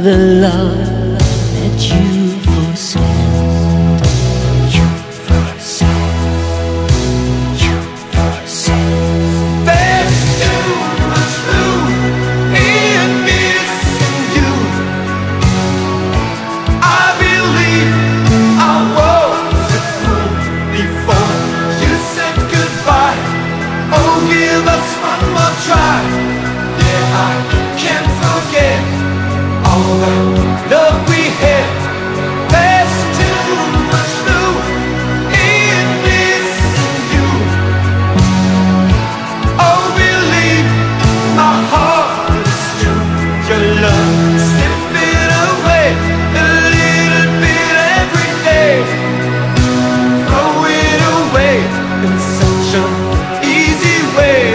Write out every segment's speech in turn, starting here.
the love that you forsake. You forsake. You forsake. There's too much blue in missing you. I believe I was a fool before you said goodbye. Oh, give us one more try. Yeah, I can't forget all the love we had. There's too much blue in missing you. Oh, believe my heart is true. Your love slipping away a little bit every day. Throw it away in such an easy way.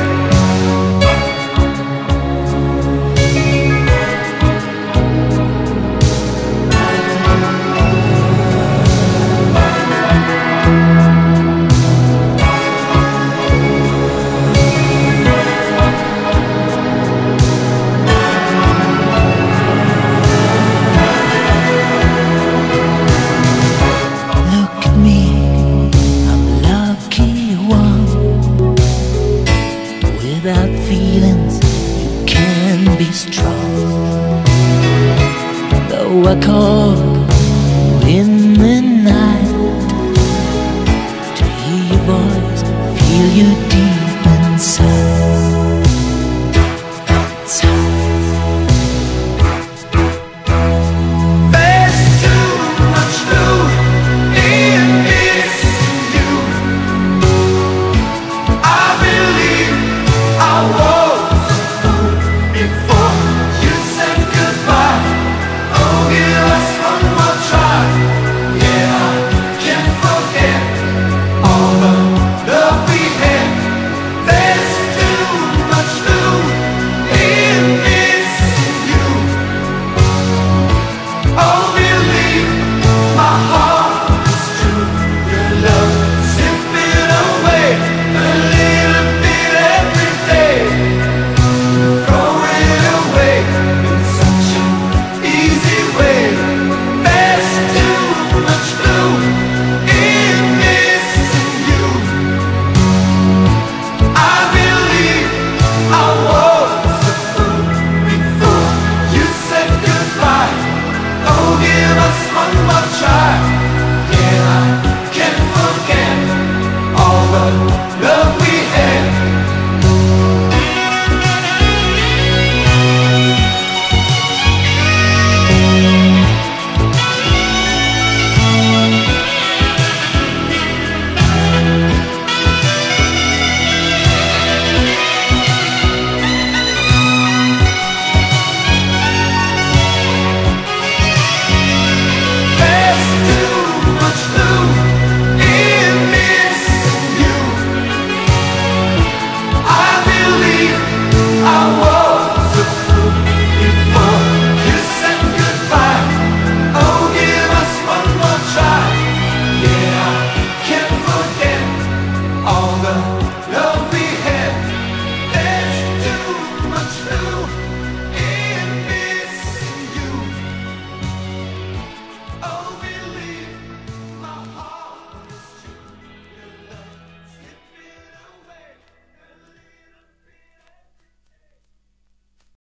Look at me, I'm a lucky one. Without feelings, you can be strong. Though I call in the night to hear your voice, feel you deep